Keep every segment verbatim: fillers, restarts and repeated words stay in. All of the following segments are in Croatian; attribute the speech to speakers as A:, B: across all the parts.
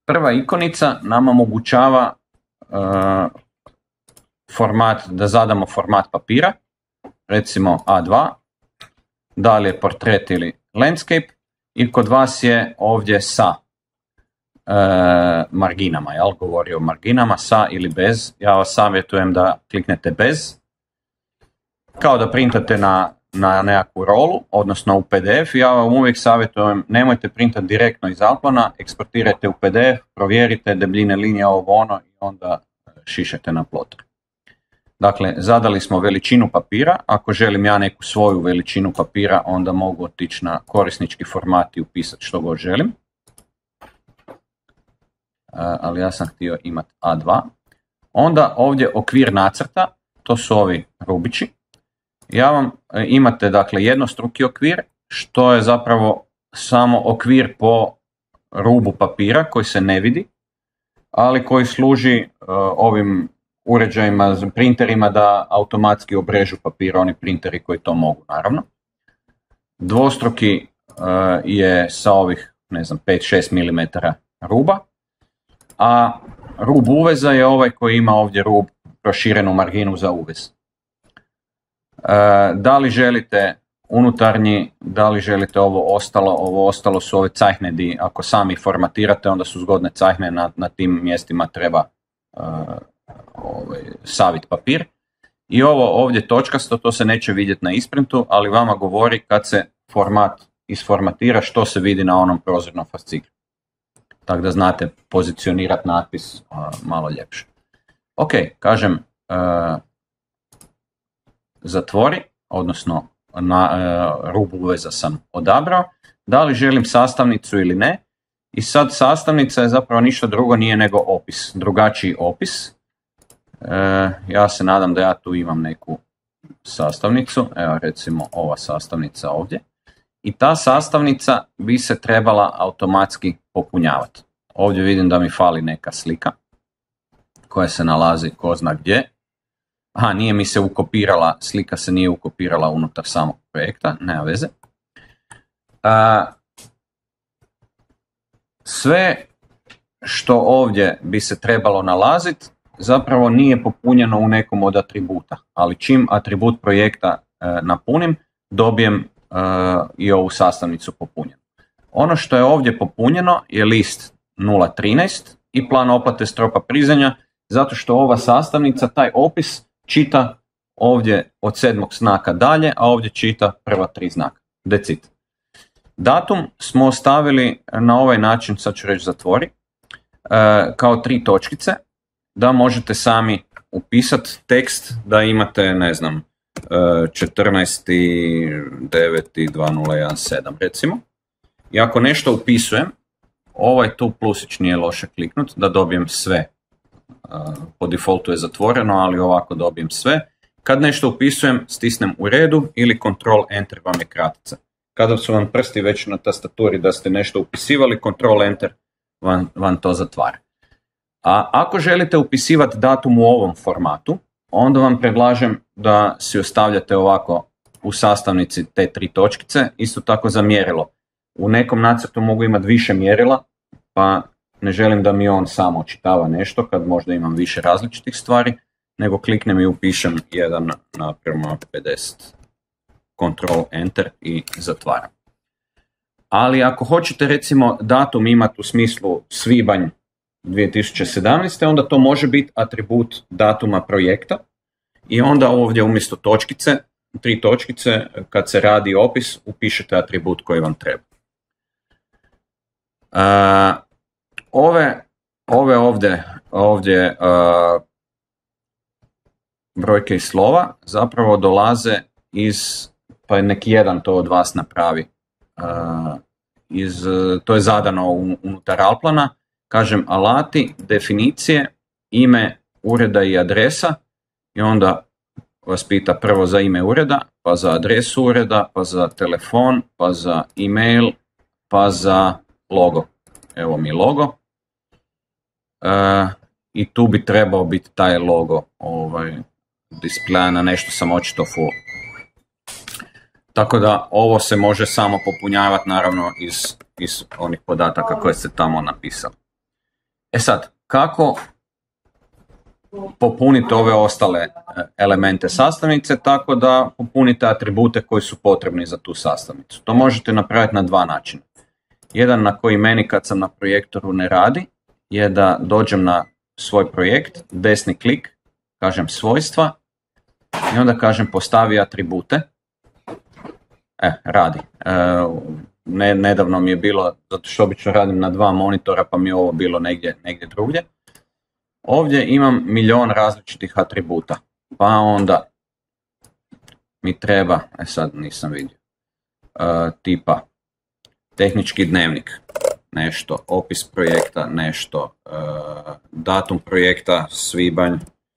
A: prva ikonica nam omogućava uh, format, da zadamo format papira, recimo A dva, da li je portret ili landscape, i kod vas je ovdje sa uh, marginama, jel? Govori o marginama, sa ili bez. Ja vas savjetujem da kliknete bez, kao da printate na, na nekakvu rolu, odnosno u P D F. Ja vam uvijek savjetujem, nemojte printati direktno iz Alplana, eksportirajte u P D F, provjerite debljine linije, ovo ono, i onda šišete na ploter. Dakle, zadali smo veličinu papira. Ako želim ja neku svoju veličinu papira, onda mogu otići na korisnički format i upisati što god želim. Ali ja sam htio imati A dva. Onda ovdje okvir nacrta, to su ovi rubići. Ja vam imate dakle jednostruki okvir, što je zapravo samo okvir po rubu papira koji se ne vidi, ali koji služi uh, ovim uređajima, printerima da automatski obrežu papir, oni printeri koji to mogu, naravno. Dvostruki uh, je sa ovih, ne znam, pet do šest milimetara ruba, a rub uveza je ovaj koji ima ovdje rub, proširenu marginu za uvez. Uh, da li želite unutarnji, da li želite ovo ostalo, ovo ostalo su ove cajhne di ako sami formatirate, onda su zgodne cajhne, na, na tim mjestima treba uh, ovaj, savit papir. I ovo ovdje točkasto, to se neće vidjeti na isprintu, ali vama govori kad se format isformatira što se vidi na onom prozirnom fasciklu. Tako da znate pozicionirati natpis uh, malo ljepše. Ok, kažem uh, zatvori, odnosno na uh, rubu uveza sam odabrao, da li želim sastavnicu ili ne. I sad sastavnica je zapravo ništa drugo nije nego opis, drugačiji opis. Uh, ja se nadam da ja tu imam neku sastavnicu, evo recimo ova sastavnica ovdje. I ta sastavnica bi se trebala automatski popunjavati. Ovdje vidim da mi fali neka slika koja se nalazi ko zna gdje. Aha, nije mi se ukopirala, slika se nije ukopirala unutar samog projekta, nema veze. A, sve što ovdje bi se trebalo nalaziti zapravo nije popunjeno u nekom od atributa, ali čim atribut projekta e, napunim, dobijem e, i ovu sastavnicu popunjenu. Ono što je ovdje popunjeno je list nula trinaest i plan oplate stropa prizanja, zato što ova sastavnica, taj opis, čita ovdje od sedmog znaka dalje, a ovdje čita prva tri znaka. That's it. Datum smo ostavili na ovaj način, sad ću reći zatvori, kao tri točkice, da možete sami upisati tekst, da imate, ne znam, četrnaesti deveti dvije nula jedan sedam recimo. I ako nešto upisujem, ovaj tu plusić nije loše kliknut, da dobijem sve. Po defaultu je zatvoreno, ali ovako dobijem sve. Kad nešto upisujem, stisnem u redu ili Control Enter vam je kratica. Kada su vam prsti već na tastaturi da ste nešto upisivali, Control Enter vam, vam to zatvara. A ako želite upisivati datum u ovom formatu, onda vam predlažem da si ostavljate ovako u sastavnici te tri točkice, isto tako za mjerilo. U nekom nacrtu mogu imati više mjerila, pa ne želim da mi on samo očitava nešto kad možda imam više različitih stvari, nego kliknem i upišem jedan naprema pedeset. Control Enter i zatvaram. Ali ako hoćete recimo datum imati u smislu svibanj dvije tisuće sedamnaeste. onda to može biti atribut datuma projekta i onda ovdje umjesto točkice, tri točkice, kad se radi opis, upišete atribut koji vam treba. Uh, ove, ove ovdje, ovdje uh, brojke i slova zapravo dolaze iz, pa nek jedan to od vas napravi, uh, iz, to je zadano unutar Alplana, kažem alati, definicije, ime ureda i adresa i onda vas pita prvo za ime ureda, pa za adresu ureda, pa za telefon, pa za e-mail, pa za logo. Evo mi logo. E, I tu bi trebao biti taj logo ovaj, displeja, na nešto sam očito full. Tako da ovo se može samo popunjavati naravno iz, iz onih podataka koje ste tamo napisali. E sad, kako popuniti ove ostale elemente sastavnice tako da popunite atribute koji su potrebni za tu sastavnicu? To možete napraviti na dva načina. Jedan na koji meni kad sam na projektoru ne radi je da dođem na svoj projekt, desni klik, kažem svojstva i onda kažem postavi atribute. E, radi. E, ne, nedavno mi je bilo, zato što obično radim na dva monitora pa mi je ovo bilo negdje, negdje drugdje. Ovdje imam milion različitih atributa, pa onda mi treba, e sad nisam vidio, e, tipa tehnički dnevnik, nešto, opis projekta, nešto, e, datum projekta, svibanj, e,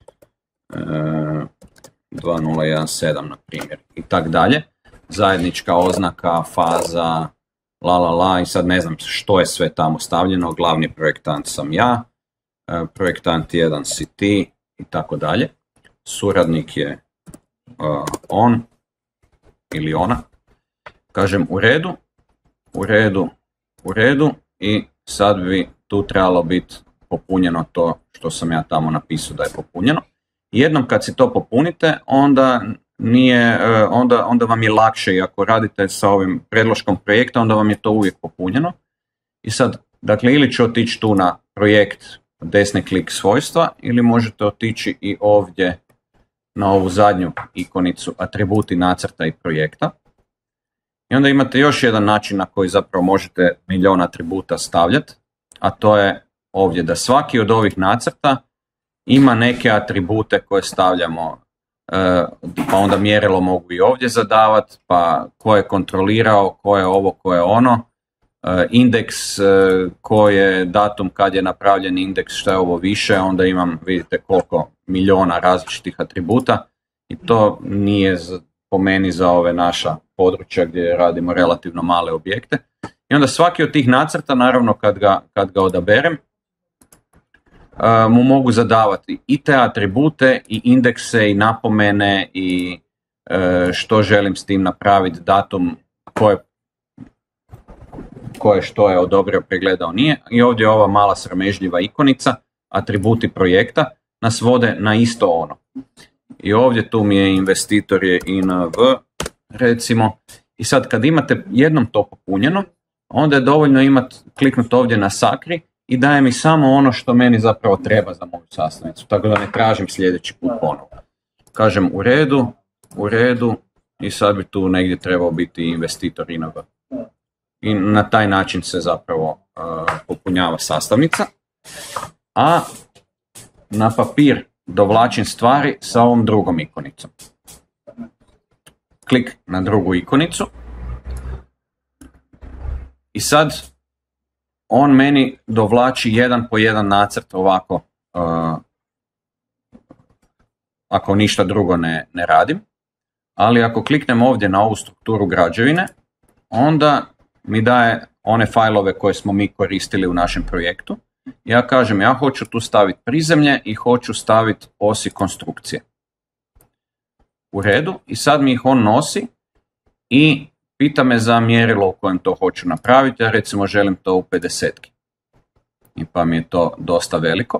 A: dva nula jedan sedam na primjer i tak dalje, zajednička oznaka, faza, la la la i sad ne znam što je sve tamo stavljeno, glavni projektant sam ja, projektant jedan si ti i tako dalje. Suradnik je uh, on ili ona. Kažem u redu, u redu, u redu i sad bi tu trebalo biti popunjeno to što sam ja tamo napisao da je popunjeno. Jednom kad si to popunite, onda, nije, uh, onda, onda vam je lakše i ako radite sa ovim predloškom projekta, onda vam je to uvijek popunjeno. I sad, dakle, ili će otići tu na projekt desni klik svojstva ili možete otići i ovdje na ovu zadnju ikonicu atributi nacrta i projekta. I onda imate još jedan način na koji zapravo možete milion atributa stavljati, a to je ovdje da svaki od ovih nacrta ima neke atribute koje stavljamo, pa onda mjerilo mogu i ovdje zadavati, pa ko je kontrolirao, ko je ovo, ko je ono. Indeks, koji je datum kad je napravljen indeks, što je ovo više, onda imam, vidite koliko miliona različitih atributa i to nije po meni za ove naša područja gdje radimo relativno male objekte. I onda svaki od tih nacrta, naravno kad ga, kad ga odaberem, mu mogu zadavati i te atribute i indekse i napomene i što želim s tim napraviti, datum koje koje što je odobrio, pregledao, nije. I ovdje je ova mala sramežljiva ikonica, atributi projekta, nas vode na isto ono. I ovdje tu mi je investitor je I N V, recimo. I sad kad imate jednom to popunjeno, onda je dovoljno imati, kliknuti ovdje na sakri i daje mi samo ono što meni zapravo treba za moju sastavnicu. Tako da ne tražim sljedeći put ponovo. Kažem u redu, u redu i sad bi tu negdje trebao biti investitor I N V. I na taj način se zapravo uh, popunjava sastavnica. A na papir dovlačim stvari sa ovom drugom ikonicom. Klik na drugu ikonicu. I sad on meni dovlači jedan po jedan nacrt ovako, uh, ako ništa drugo ne, ne radim. Ali ako kliknem ovdje na ovu strukturu građevine, onda mi daje one fajlove koje smo mi koristili u našem projektu. Ja kažem, ja hoću tu staviti prizemlje i hoću staviti osi konstrukcije. U redu, i sad mi ih on nosi i pita me za mjerilo u kojem to hoću napraviti. Ja recimo želim to u pedesetki. I pa mi je to dosta veliko.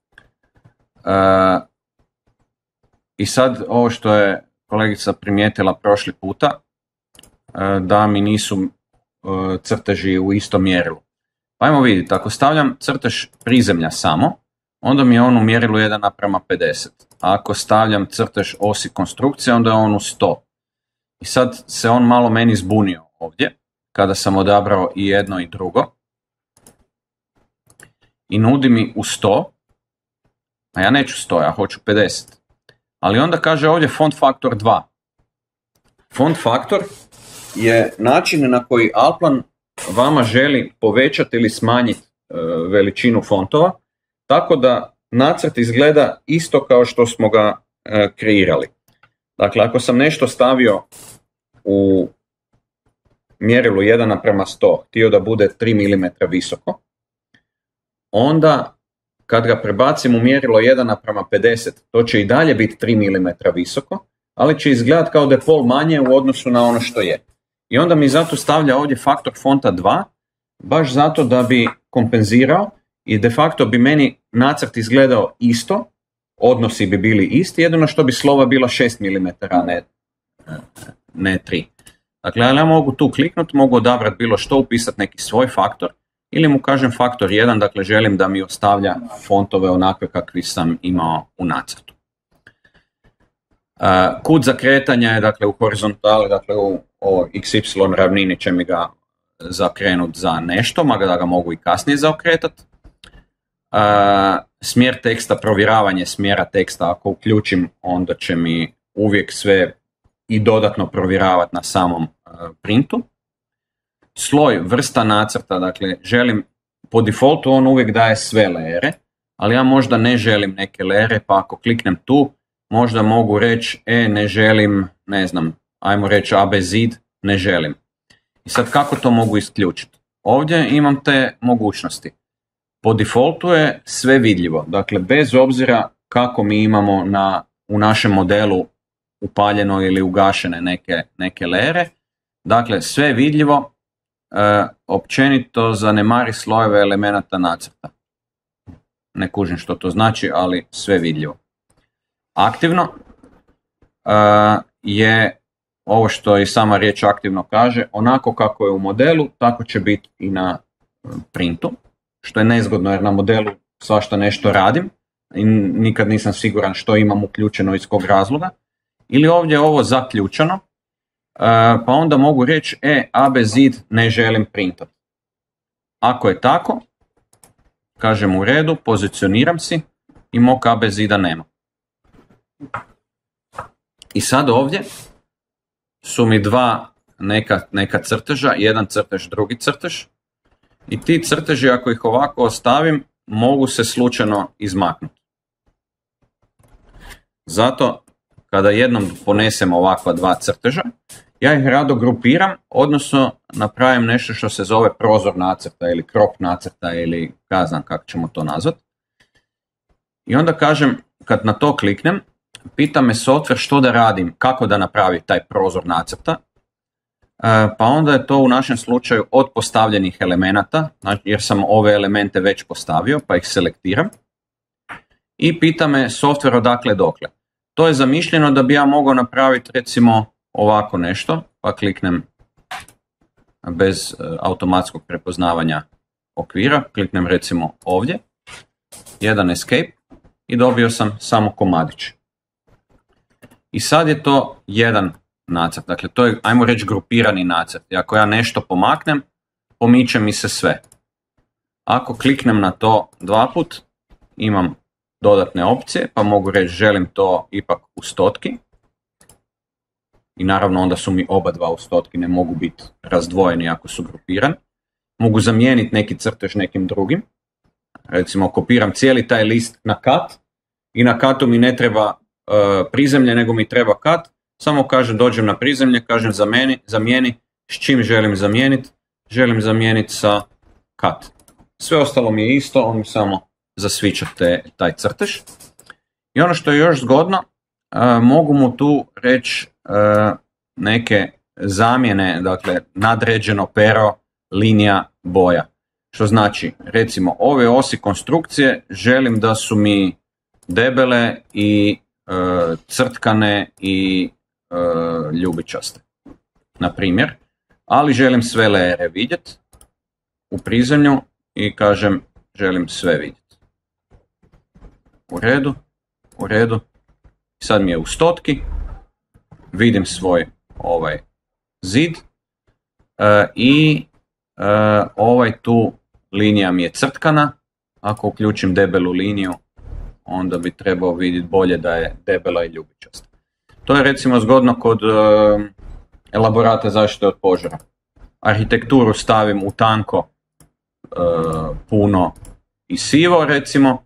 A: E, I sad ovo što je kolegica primijetila prošli puta, e, da mi nisu crteži u istom mjerilu. Pa ajmo vidjeti, ako stavljam crtež prizemlja samo, onda mi je on u mjerilu jedan naprema pedeset. A ako stavljam crtež osi konstrukcije, onda je on u sto. I sad se on malo meni zbunio ovdje, kada sam odabrao i jedno i drugo. I nudi mi u sto, a ja neću sto, ja hoću pedeset. Ali onda kaže ovdje font faktor dva. Font faktor je način na koji Alplan vama želi povećati ili smanjiti e, veličinu fontova, tako da nacrt izgleda isto kao što smo ga e, kreirali. Dakle, ako sam nešto stavio u mjerilu jedan naprema sto, htio da bude tri milimetra visoko, onda kad ga prebacim u mjerilo jedan naprema pedeset, to će i dalje biti tri milimetra visoko, ali će izgledati kao da je pol manje u odnosu na ono što je. I onda mi zato stavlja ovdje faktor fonta dva, baš zato da bi kompenzirao i de facto bi meni nacrt izgledao isto, odnosi bi bili isti, jedino što bi slova bila šest milimetara, ne, ne tri. Dakle, ja mogu tu kliknuti, mogu odabrati bilo što, upisati neki svoj faktor, ili mu kažem faktor jedan, dakle želim da mi ostavlja fontove onakve kakvi sam imao u nacrtu. Uh, kut za kretanje je dakle u horizontali, dakle u o iks ipsilon ravnini će mi ga zakrenuti za nešto, mada da ga mogu i kasnije zaokretati. Uh, smjer teksta, provjeravanje smjera teksta, ako uključim, onda će mi uvijek sve i dodatno provjeravati na samom uh, printu. Sloj, vrsta nacrta, dakle želim, po defaultu on uvijek daje sve lejere, ali ja možda ne želim neke lejere, pa ako kliknem tu, možda mogu reći, e, ne želim, ne znam, ajmo reći A B zid, ne želim. I sad kako to mogu isključiti? Ovdje imam te mogućnosti. Po defaultu je sve vidljivo, dakle bez obzira kako mi imamo na, u našem modelu upaljeno ili ugašene neke, neke lejere, dakle sve vidljivo, e, općenito zanemari slojeve elemenata nacrta. Ne kužim što to znači, ali sve vidljivo. Aktivno uh, je ovo što i sama riječ aktivno kaže, onako kako je u modelu, tako će biti i na printu, što je nezgodno jer na modelu svašta nešto radim i nikad nisam siguran što imam uključeno iz kog razloga. Ili ovdje je ovo zaključano, uh, pa onda mogu reći, e, A B zid ne želim printati. Ako je tako, kažem u redu, pozicioniram si i mog A B zida nema. I sad ovdje su mi dva neka, neka crteža, jedan crtež, drugi crtež. I ti crteži, ako ih ovako ostavim, mogu se slučajno izmaknuti. Zato, kada jednom ponesem ovakva dva crteža, ja ih rado grupiram, odnosno napravim nešto što se zove prozor nacrta ili crop nacrta ili ja znam kako ćemo to nazvati. I onda kažem, kad na to kliknem, pita me software što da radim, kako da napravi taj prozor nacrta, pa onda je to u našem slučaju od postavljenih elemenata, jer sam ove elemente već postavio, pa ih selektiram, i pita me software odakle dokle. To je zamišljeno da bi ja mogao napraviti recimo ovako nešto, pa kliknem bez automatskog prepoznavanja okvira, kliknem recimo ovdje, jedan escape i dobio sam samo komadić. I sad je to jedan nacrt, dakle to je, ajmo reći, grupirani nacrt. I ako ja nešto pomaknem, pomiče mi se sve. Ako kliknem na to dva put, imam dodatne opcije, pa mogu reći želim to ipak u stotki. I naravno onda su mi oba dva u stotki, ne mogu biti razdvojeni ako su grupirani. Mogu zamijeniti neki crtež nekim drugim. Recimo kopiram cijeli taj list na kat i na katu mi ne treba uh, prizemlje, nego mi treba kat. Samo kažem, dođem na prizemlje, kažem zamijeni, zamijeni, s čim želim zamijeniti? Želim zamijeniti sa kat. Sve ostalo mi je isto, on mi samo zasvića te, taj crtež. I ono što je još zgodno, uh, mogu mu tu reći uh, neke zamjene, dakle nadređeno pero, linija, boja. Što znači, recimo, ove osi konstrukcije želim da su mi debele i e, crtkane i e, ljubičaste, na primjer, ali želim sve lejere vidjeti u prizemlju i kažem želim sve vidjeti. U redu, u redu. Sad mi je u stotki, vidim svoj ovaj zid e, i e, ovaj tu linija mi je crtkana. Ako uključim debelu liniju, onda bi trebao vidjeti bolje da je debela i ljubičasta. To je recimo zgodno kod uh, elaborata zaštite od požara. Arhitekturu stavim u tanko, uh, puno i sivo recimo,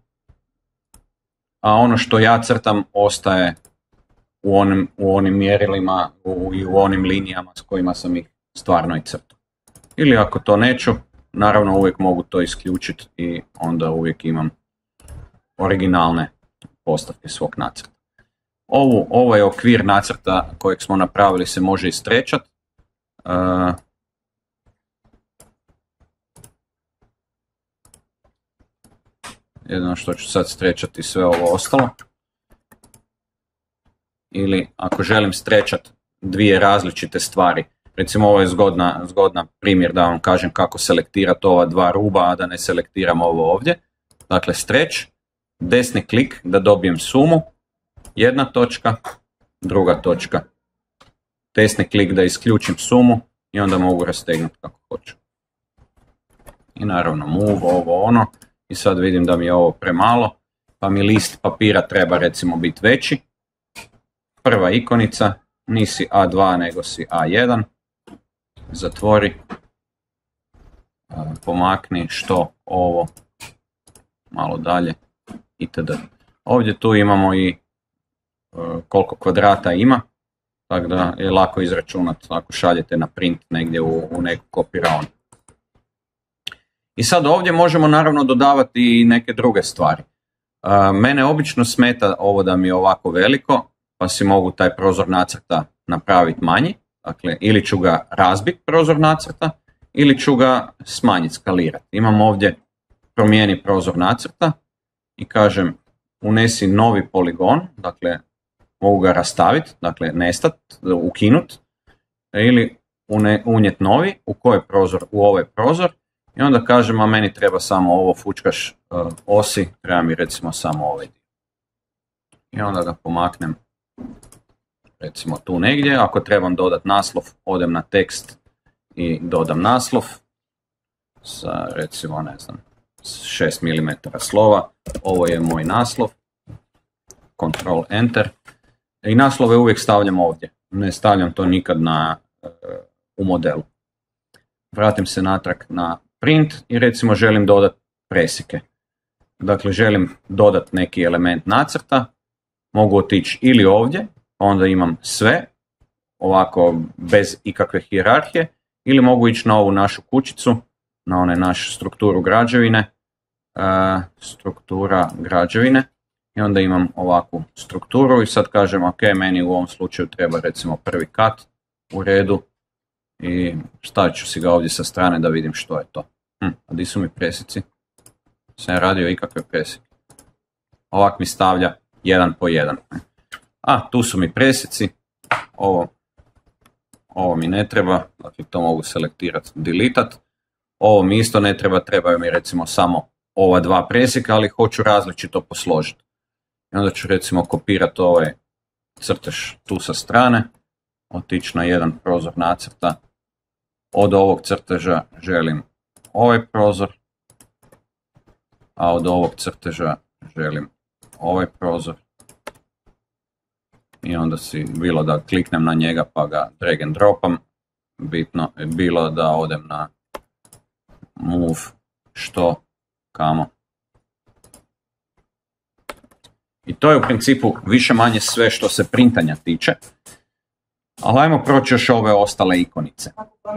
A: a ono što ja crtam ostaje u onim, u onim mjerilima u, i u onim linijama s kojima sam ih stvarno i crtao. Ili ako to neću, naravno uvijek mogu to isključiti i onda uvijek imam originalne postavke svog nacrta. Ovu, ovaj okvir nacrta kojeg smo napravili se može istrečati. Uh, Jedino što ću sad strečati sve ovo ostalo. Ili ako želim strečati dvije različite stvari. Recimo ovo je zgodna, zgodna primjer da vam kažem kako selektirati ova dva ruba, a da ne selektiram ovo ovdje. Dakle, stretch, desni klik da dobijem sumu, jedna točka, druga točka. Desni klik da isključim sumu i onda mogu rastegnuti kako hoću. I naravno move, ovo ono. I sad vidim da mi je ovo premalo, pa mi list papira treba recimo biti veći. Prva ikonica, nisi A dva nego si A jedan. Zatvori, pomakni što ovo malo dalje itd. Ovdje tu imamo i koliko kvadrata ima, tako da je lako izračunati ako šaljete na print negdje u, u neku kopiraonu. I sad ovdje možemo naravno dodavati i neke druge stvari. Mene obično smeta ovo da mi je ovako veliko, pa si mogu taj prozor nacrta napraviti manji. Dakle, ili ću ga razbiti prozor nacrta, ili ću ga smanjiti, skalirati. Imam ovdje promijeni prozor nacrta i kažem unesi novi poligon, dakle mogu ga rastaviti, dakle nestati, ukinuti, ili unijeti novi, u koji prozor, u ovaj prozor, i onda kažem, a meni treba samo ovo fučkaš uh, osi, treba mi recimo samo ovaj dio. I onda ga pomaknem recimo tu negdje. Ako trebam dodati naslov, odem na tekst i dodam naslov sa recimo ne znam šest milimetara slova. Ovo je moj naslov. Control Enter. I naslove uvijek stavljam ovdje. Ne stavljam to nikad na, u modelu. Vratim se natrag na print i recimo želim dodati presike. Dakle, želim dodati neki element nacrta. Mogu otići ili ovdje, onda imam sve, ovako bez ikakve hijerarhije, ili mogu ići na ovu našu kućicu, na one našu strukturu građevine, uh, struktura građevine, i onda imam ovakvu strukturu i sad kažem, ok, meni u ovom slučaju treba recimo prvi kat, u redu, i stavit ću si ga ovdje sa strane da vidim što je to. Hm, a di su mi presici? Sam radio ikakve presike. Ovak mi stavlja jedan po jedan. A, tu su mi presici, ovo, ovo mi ne treba, dakle to mogu selektirati, deletat. Ovo mi isto ne treba, trebaju mi recimo samo ova dva presjeka, ali hoću različito posložiti. I onda ću recimo kopirati ovaj crtež tu sa strane, otići na jedan prozor nacrta, od ovog crteža želim ovaj prozor, a od ovog crteža želim ovaj prozor. I onda si bilo da kliknem na njega pa ga drag and dropam, bitno je bilo da odem na move, što, kamo. I to je u principu više manje sve što se printanja tiče. Ali ajmo proći još ove ostale ikonice.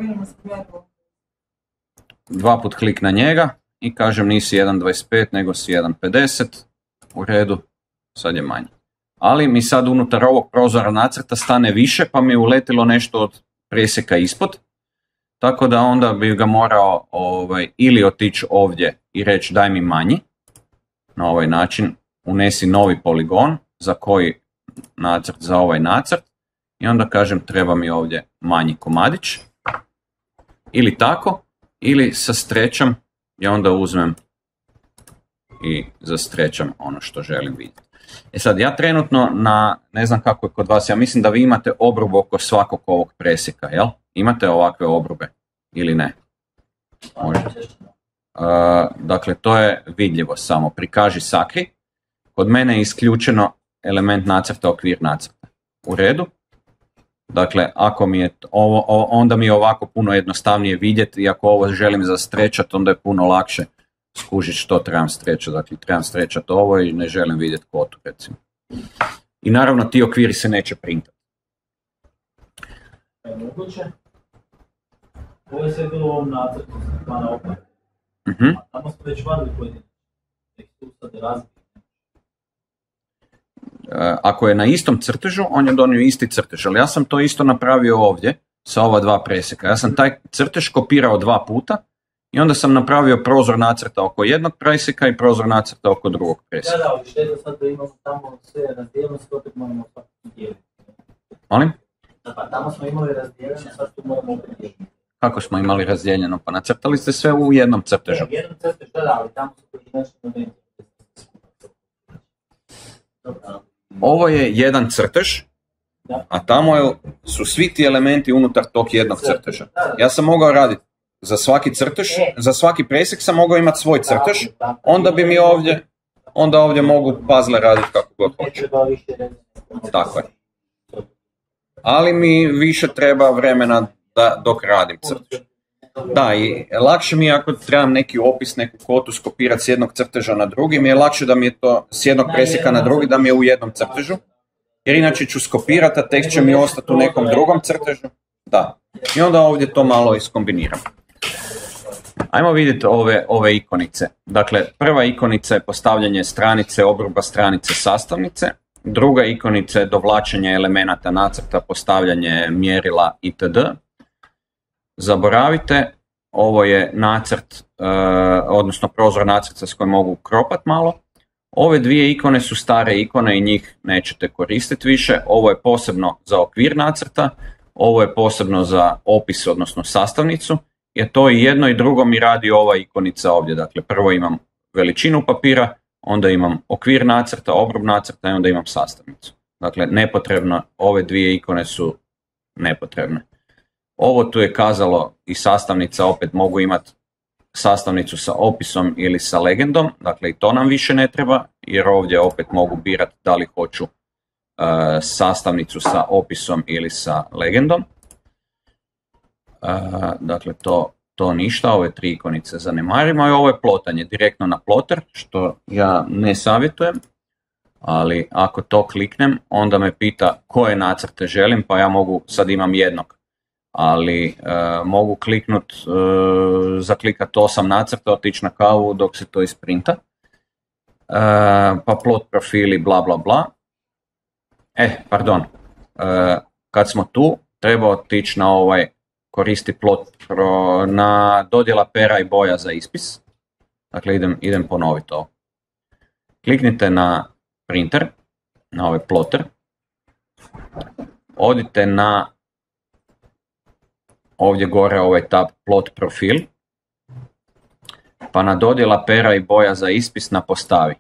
A: Dva put klik na njega i kažem nisi jedan dvadeset pet nego si jedan pedeset, u redu, sad je manje. Ali mi sad unutar ovog prozora nacrta stane više, pa mi je uletilo nešto od presjeka ispod. Tako da onda bi ga morao ovaj, ili otići ovdje i reći daj mi manji. Na ovaj način unesi novi poligon za koji nacrt za ovaj nacrt. I onda kažem treba mi ovdje manji komadić. Ili tako, ili sa strećom i onda uzmem i zastrećam ono što želim vidjeti. E sad, ja trenutno na, ne znam kako je kod vas, ja mislim da vi imate obrubu oko svakog ovog presjeka, jel? Imate ovakve obrube ili ne? Možda. Uh, dakle, to je vidljivo samo, prikaži sakri. Kod mene je isključeno element nacrta, okvir nacrta. U redu. Dakle, ako mi je ovo, onda mi je ovako puno jednostavnije vidjeti i ako ovo želim zastrečati, onda je puno lakše skužiti što trebam strečati. Dakle, trebam strečati ovo i ne želim vidjeti kvotu, recimo. I naravno, ti okviri se neće printati.
B: Je moguće? Ovo je sve bilo u ovom nacrtu, plana opet.
A: Uh-huh.
B: A tamo smo već vadili pojedine. Nek tu sad razbiti.
A: Ako je na istom crtežu, on je donio isti crtež, ali ja sam to isto napravio ovdje sa ova dva presjeka. Ja sam taj crtež kopirao dva puta i onda sam napravio prozor nacrta oko jednog presjeka i prozor nacrta oko drugog presjeka.
B: Da, da, ali šteta sad da imamo tamo sve razdijelnosti, opet moramo svaki dijeliti.
A: Molim?
B: Da, pa tamo smo imali razdijeljeno, sad tu moramo opet dijeliti.
A: Kako smo imali razdijeljeno? Pa nacrtali ste sve u jednom crtežu.
B: U jednom crtežu, da, da, ali tamo su pojedinačni momenti.
A: Ovo je jedan crtež, a tamo je, su svi ti elementi unutar tog jednog crteža. Ja sam mogao raditi za svaki crtež, za svaki presjek sam mogao imati svoj crtež, onda bi mi ovdje, onda ovdje mogu puzzle raditi kako god hoću. Tako je. Ali mi više treba vremena da, dok radim crtež. Da, i lakše mi je ako trebam neki opis, neku kvotu skopirati s jednog crteža na drugi, mi je lakše da mi je to s jednog presjeka na drugi, da mi je u jednom crtežu, jer inače ću skopirati, a tekst će mi ostati u nekom drugom crtežu. Da, i onda ovdje to malo iskombiniram. Ajmo vidjeti ove, ove ikonice. Dakle, prva ikonica je postavljanje stranice, obruba stranice, sastavnice. Druga ikonica je dovlačenje elemenata nacrta, postavljanje mjerila itd. Zaboravite, ovo je nacrt, e, odnosno prozor nacrta s kojim mogu kropat malo. Ove dvije ikone su stare ikone i njih nećete koristiti više. Ovo je posebno za okvir nacrta, ovo je posebno za opis, odnosno sastavnicu, jer to i jedno i drugo mi radi ova ikonica ovdje. Dakle, prvo imam veličinu papira, onda imam okvir nacrta, obrub nacrta i onda imam sastavnicu. Dakle, nepotrebno, ove dvije ikone su nepotrebne. Ovo tu je kazalo i sastavnica, opet mogu imati sastavnicu sa opisom ili sa legendom, dakle i to nam više ne treba, jer ovdje opet mogu birati da li hoću uh, sastavnicu sa opisom ili sa legendom. Uh, dakle, to, to ništa, ove tri ikonice zanemarimo i ovo je plotanje direktno na ploter, što ja ne savjetujem, ali ako to kliknem, onda me pita koje nacrte želim, pa ja mogu, sad imam jednog, ali e, mogu kliknut, e, zaklikat osam nacrta, otići na kavu dok se to isprinta, e, pa plot profili, bla bla bla. E, pardon, e, kad smo tu, treba otići na ovaj, koristi plot pro, na dodjela pera i boja za ispis. Dakle, idem, idem ponoviti ovo. Kliknite na printer, na ovaj ploter, odite na ovdje gore ovaj tab plot profil, pa na dodjela pera i boja za ispis na postavi.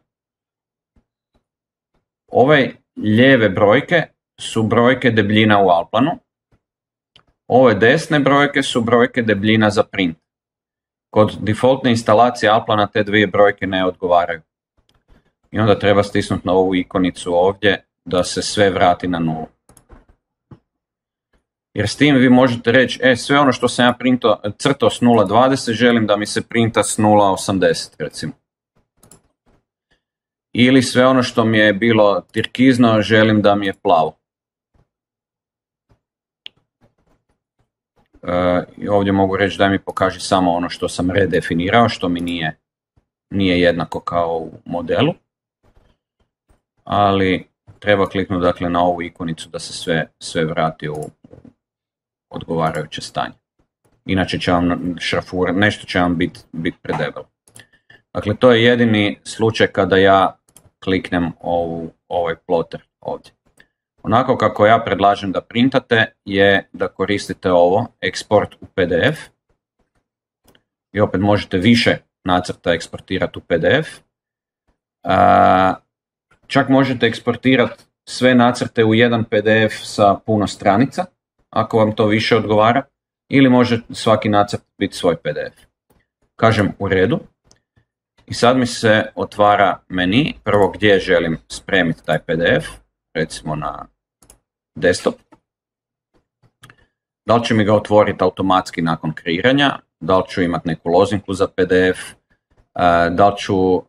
A: Ove lijeve brojke su brojke debljina u Alplanu, ove desne brojke su brojke debljina za print. Kod defaultne instalacije Alplana te dvije brojke ne odgovaraju. I onda treba stisnuti na ovu ikonicu ovdje da se sve vrati na nulu. Jer s tim vi možete reći, e, sve ono što sam ja printo, crtao s nula dvadeset, želim da mi se printa s nula osamdeset, recimo. Ili sve ono što mi je bilo tirkizno, želim da mi je plavo. E, ovdje mogu reći da mi pokaže samo ono što sam redefinirao, što mi nije, nije jednako kao u modelu. Ali treba kliknuti, dakle, na ovu ikonicu da se sve, sve vrati u odgovarajuće stanje. Inače će vam šrafura, nešto će vam biti bit predebelo. Dakle, to je jedini slučaj kada ja kliknem ovu, ovaj ploter ovdje. Onako kako ja predlažem da printate je da koristite ovo, eksport u P D F. I opet možete više nacrta eksportirati u P D F. A, čak možete eksportirati sve nacrte u jedan P D F sa puno stranica, ako vam to više odgovara, ili može svaki nacrt biti svoj P D F. Kažem u redu. I sad mi se otvara meni, prvo gdje želim spremiti taj P D F, recimo na desktop. Da li će mi ga otvoriti automatski nakon kreiranja, da li ću imati neku lozinku za P D F, da li ću uh,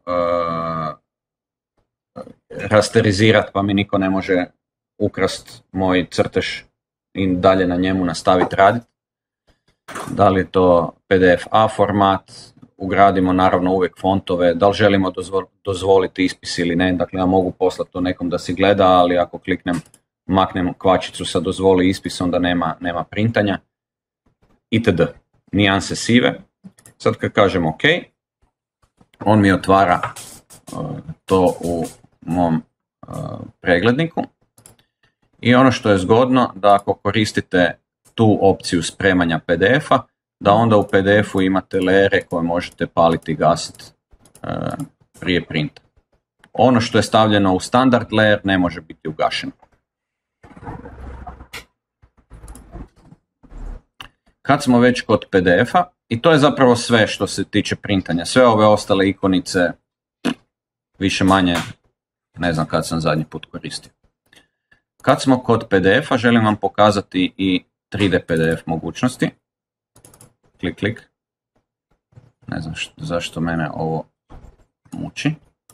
A: rasterizirati pa mi niko ne može ukrast moj crtež i dalje na njemu nastaviti raditi. Da li je to P D F A format, ugradimo naravno uvijek fontove, da li želimo dozvoliti ispis ili ne, dakle ja mogu poslati to nekom da si gleda, ali ako kliknem, maknem kvačicu sa dozvoli ispis, onda nema, nema printanja, itd. Nijanse sive. Sad kad kažem OK, on mi otvara uh, to u mom uh, pregledniku. I ono što je zgodno, da ako koristite tu opciju spremanja P D F-a, da onda u P D F-u imate layere koje možete paliti i gasiti uh, prije printa. Ono što je stavljeno u standard layer ne može biti ugašeno. Kad smo već kod P D F-a, i to je zapravo sve što se tiče printanja, sve ove ostale ikonice, više manje, ne znam kad sam zadnji put koristio. Kad smo kod P D F-a, želim vam pokazati i tri D P D F mogućnosti. Klik, klik. Ne znam što, zašto mene ovo muči.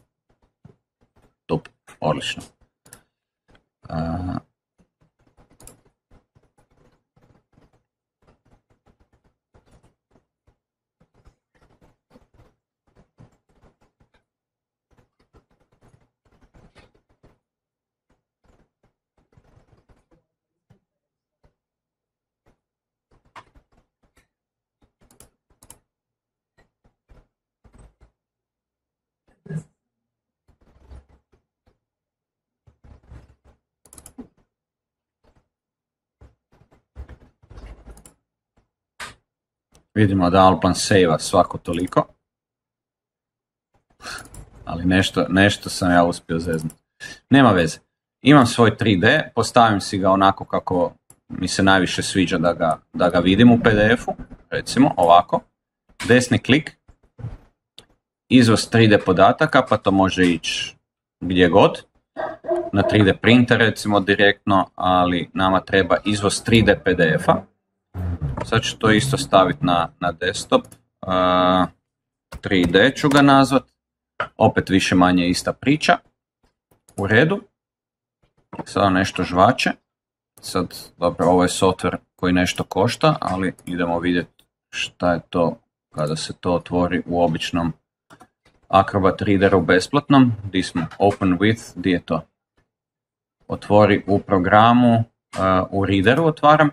A: Top, odlično. Uh, Vidimo da Alpan save-a svako toliko. Ali nešto, nešto sam ja uspio zeznut. Nema veze. Imam svoj tri D, postavim si ga onako kako mi se najviše sviđa da ga, da ga vidim u P D F-u. Recimo ovako. Desni klik. Izvoz tri D podataka, pa to može ići gdje god. Na tri D printer recimo direktno, ali nama treba izvoz tri D P D F-a. Sad ću to isto staviti na, na desktop, uh, tri D ću ga nazvat, opet više manje ista priča, u redu, sada nešto žvače, sad dobro ovo je software koji nešto košta, ali idemo vidjeti šta je to kada se to otvori u običnom Acrobat Readeru besplatnom, di smo Open with, di je to, otvori u programu, uh, u Readeru otvaram,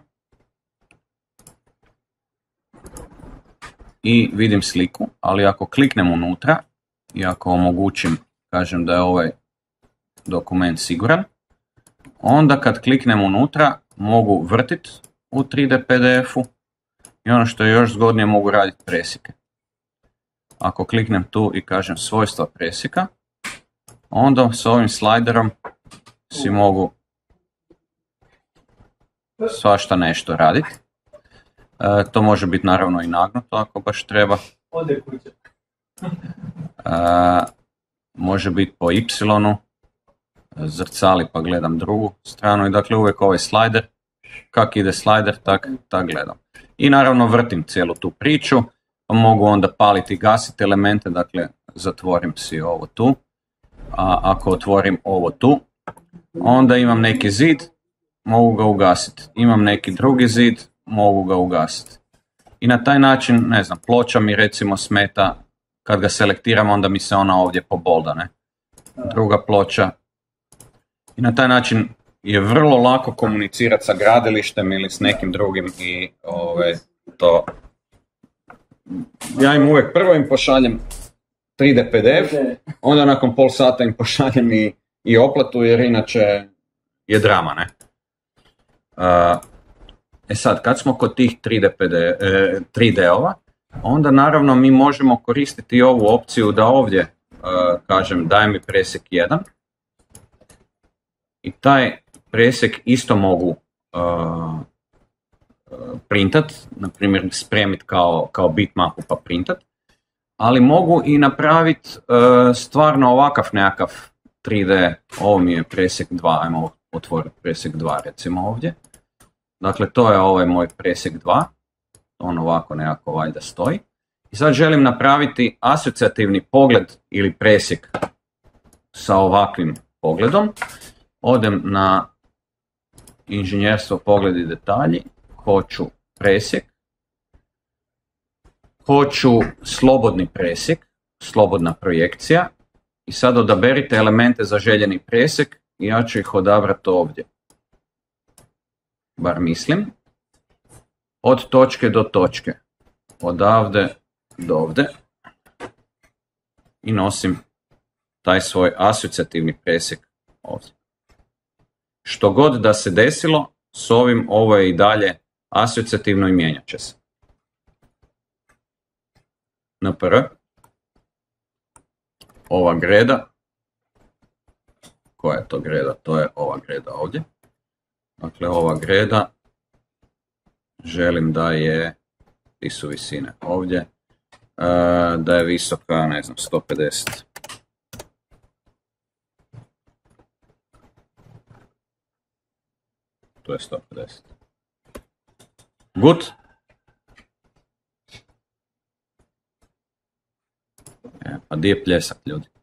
A: i vidim sliku, ali ako kliknem unutra i ako omogućim, kažem da je ovaj dokument siguran, onda kad kliknem unutra mogu vrtiti u tri D P D F-u i ono što je još zgodnije mogu raditi presjeke. Ako kliknem tu i kažem svojstva presjeka, onda s ovim slajderom si mogu svašta nešto raditi. E, to može biti naravno i nagnuto ako baš treba.
B: Ode kuće.
A: E, može biti po Y, zrcali pa gledam drugu stranu i dakle uvijek ovaj slajder, kak ide slajder, tak, tak gledam. I naravno vrtim cijelu tu priču, pa mogu onda paliti i gasiti elemente, dakle zatvorim si ovo tu, a ako otvorim ovo tu, onda imam neki zid, mogu ga ugasiti. Imam neki drugi zid, mogu ga ugasiti. I na taj način, ne znam, ploča mi recimo smeta, kad ga selektiram onda mi se ona ovdje pobolda, ne? Druga ploča. I na taj način je vrlo lako komunicirati sa gradilištem ili s nekim drugim i ove, to... Ja im uvijek prvo im pošaljem tri D P D F, onda nakon pol sata im pošaljem i, i oplatu jer inače je drama, ne? Uh, E sad, kad smo kod tih tri D P D, eh, tri D-ova, onda naravno mi možemo koristiti ovu opciju da ovdje, eh, kažem, daj mi presjek jedan. I taj presjek isto mogu eh, printat, na primjer spremiti kao, kao bitmapu pa printat. Ali mogu i napraviti eh, stvarno ovakav nekakav tri D, ovo mi je presjek dva, ajmo otvoriti presjek dva recimo ovdje. Dakle, to je ovaj moj presjek dva, on ovako nekako valjda stoji. I sad želim napraviti asocijativni pogled ili presjek sa ovakvim pogledom. Odem na inženjerstvo, pogled i detalji, hoću presjek, hoću slobodni presjek, slobodna projekcija i sad odaberite elemente za željeni presjek i ja ću ih odabrati ovdje. Bar mislim, od točke do točke, odavde do ovdje i nosim taj svoj asocijativni presjek ovdje. Što god da se desilo, s ovim ovo je i dalje asocijativno i mijenjat će se. N P R, ova greda, koja je to greda? To je ova greda ovdje. Dakle, ova greda, želim da je, ti su visine ovdje, da je visoka, ne znam, sto pedeset. To je sto pedeset. Good. E, pa di je pljesak, ljudi?